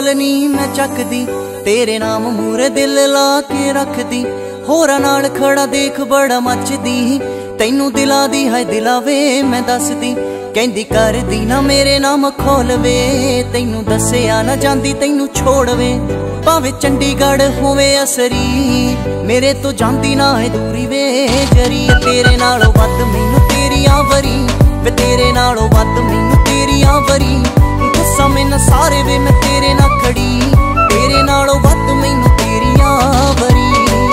Call नी मैं चकदी, तेरे नाम मूरे दिल ला के रखदी। होरां नाल खड़ा देख बड़ा मचदी, तैनू दिला दी है दिलावे मैं दसदी। कहंदी कर दी ना मेरे नाम खोल वे, तैनू दस्सिया ना जांदी तैनू छोड़ वे। भावें चंडीगढ़ होवे असरी, मेरे तो जांदी ना है दूरी वे जरी। तेरे नालों वध मैनू तेरियां वरी, वे तेरे नालों वध मैनू तेरियां वरी। गुस्सा मैनू सारे वे मैं तेरे ना खड़ी, तेरे नालों वध मैनू तेरियां वरी।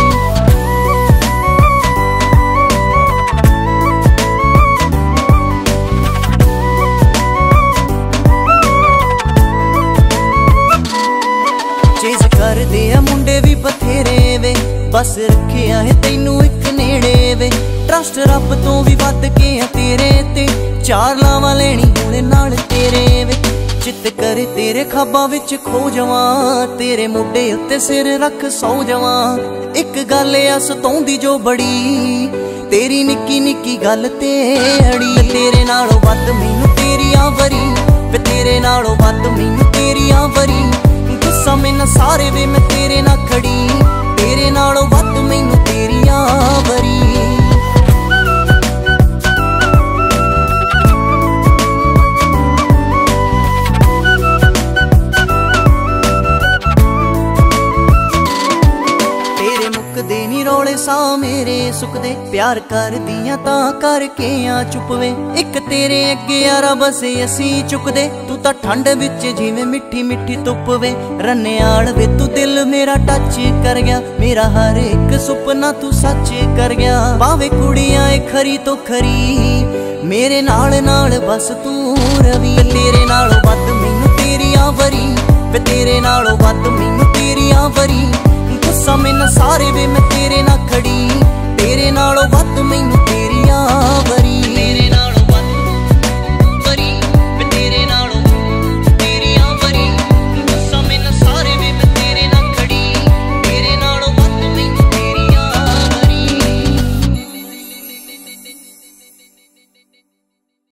चेज करदे आ मुंडे भी बथेरे वे, बस रखिया है तैनू एक नेड़े वे। ट्रस्ट रब तो भी वध के आ तेरे ते, चार लावां लैनी हुणे नाल तेरे वे। चित करे तेरे खाबां विच खो जावां, तेरे मुंडे उत्ते सिर रख सौ जावां। एक गल आ सताउंदी जो बड़ी, तेरी निक्की निक्की गल ते अड़ी। तेरे नालों वध मैनू तेरियां वरी, वे तेरे नालों वध मैनू तेरियां वरी। गुस्सा मैनू सारे वे मैं तेरे ना खड़ी, तेरे नालों वध मैनू तेरियां वरी। मुकदे नी रौले सा मेरे सुखदे, प्यार कर दियां तां करके आ चुप वे। एक तेरे अगे यारा बसे असी चुकदे, तू तां ठंड विच जिवें मिठी मिठी धुप वे। रन्नेआल वे तू दिल मेरा टच कर गया, मेरा हर एक सुपना तू सच कर गया। भावें कुड़ियां ए खरी तो खरी, मेरे नाल नाल बस तू रवि। तेरे नालों वध मैनू तेरियां वरी, वे तेरे नालों वध मैनू तेरियां वरी। गुस्सा मैनू सारे वे मैं तेरे ना खड़ी,